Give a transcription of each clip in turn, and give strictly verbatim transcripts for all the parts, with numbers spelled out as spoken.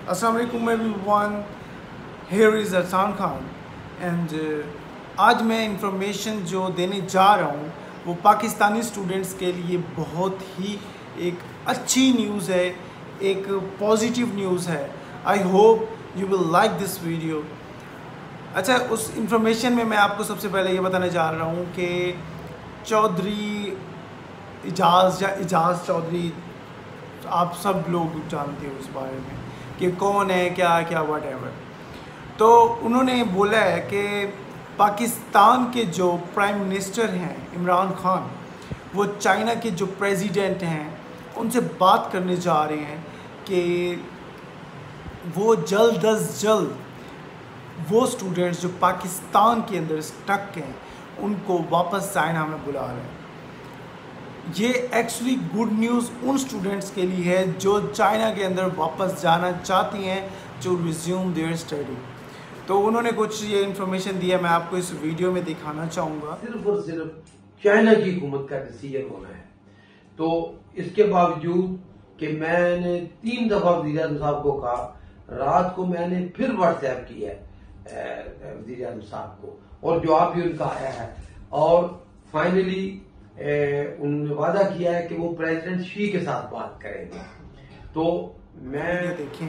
अस्सलाम वालेकुम everyone, here is Arsan Khan and आज मैं इंफॉर्मेशन जो देने जा रहा हूँ वो पाकिस्तानी स्टूडेंट्स के लिए बहुत ही एक अच्छी न्यूज़ है, एक पॉजिटिव न्यूज़ है। I hope you will like this video. अच्छा, उस इंफॉर्मेशन में मैं आपको सबसे पहले ये बताने जा रहा हूँ कि चौधरी इजाज़ या इजाज़ चौधरी, आप सब लोग जानते हो उस बारे में कि कौन है, क्या क्या वट एवर। तो उन्होंने बोला है कि पाकिस्तान के जो प्राइम मिनिस्टर हैं इमरान खान, वो चाइना के जो प्रेसिडेंट हैं उनसे बात करने जा रहे हैं कि वो जल्द अज जल्द वो स्टूडेंट्स जो पाकिस्तान के अंदर स्टक हैं उनको वापस चाइना में बुला रहे हैं। ये एक्चुअली गुड न्यूज़ उन स्टूडेंट्स के लिए है जो चाइना के अंदर वापस जाना चाहती हैं, जो रिज्यूम देयर स्टडी। तो उन्होंने कुछ ये इन्फॉर्मेशन दिया, मैं आपको इस वीडियो में दिखाना चाहूँगा। सिर्फ और सिर्फ चाइना की हुकूमत का डिसीजन होना है। तो इसके बावजूद कि मैंने तीन दफा वज़ीर आज़म साहब को कहा, रात को मैंने फिर व्हाट्सएप किया है वज़ीर आज़म साहब को और जवाब भी उनका आया है और फाइनली उन्होंने वादा किया है कि वो प्रेसिडेंट शी के साथ बात करेंगे। तो मैं देखिए,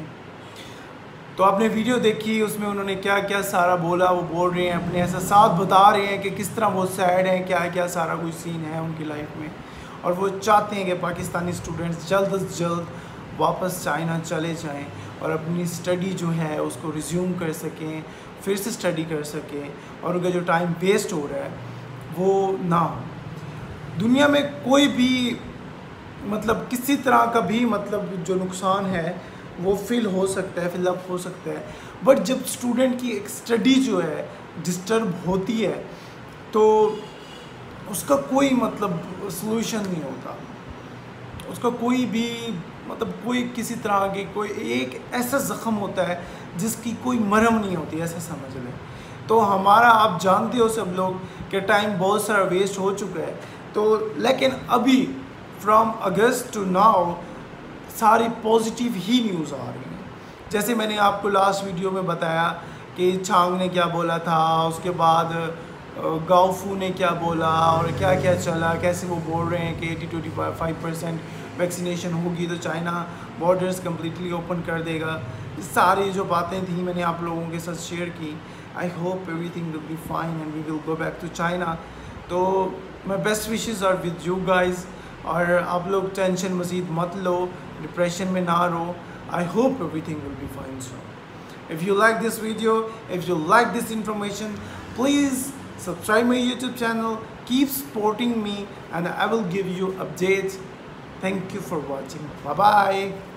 तो आपने वीडियो देखी, उसमें उन्होंने क्या क्या सारा बोला। वो बोल रहे हैं, अपने एहसास बता रहे हैं कि किस तरह वो सैड हैं, क्या क्या सारा कुछ सीन है उनकी लाइफ में, और वो चाहते हैं कि पाकिस्तानी स्टूडेंट्स जल्द अज जल्द वापस चाइना चले जाएं और अपनी स्टडी जो है उसको रिज्यूम कर सकें, फिर से स्टडी कर सकें और उनका जो टाइम वेस्ट हो रहा है वो ना हो। दुनिया में कोई भी मतलब किसी तरह का भी मतलब जो नुकसान है वो फिल हो सकता है, फिलअप हो सकता है, बट जब स्टूडेंट की एक स्टडी जो है डिस्टर्ब होती है तो उसका कोई मतलब सॉल्यूशन नहीं होता, उसका कोई भी मतलब कोई किसी तरह की कोई एक ऐसा ज़ख़म होता है जिसकी कोई मरहम नहीं होती, ऐसा समझ लें। तो हमारा, आप जानते हो सब लोग कि टाइम बहुत सारा वेस्ट हो चुका है, तो लेकिन अभी फ्रॉम अगस्त टू नाउ सारी पॉजिटिव ही न्यूज़ आ रही हैं। जैसे मैंने आपको लास्ट वीडियो में बताया कि चांग ने क्या बोला था, उसके बाद गाओफू ने क्या बोला और क्या क्या चला, कैसे वो बोल रहे हैं कि eighty twenty five percent vaccination होगी तो चाइना बॉर्डर्स कम्प्लीटली ओपन कर देगा। ये सारी जो बातें थी मैंने आप लोगों के साथ शेयर की। I hope everything will be fine and we will go back to China. तो my best wishes are with you guys, और आप लोग टेंशन मज़ीद मत लो, डिप्रेशन में ना रहो। I hope everything will be fine soon. If you like this video, if you like this information, please subscribe my YouTube channel, keep supporting me and I will give you updates. Thank you for watching. Bye bye.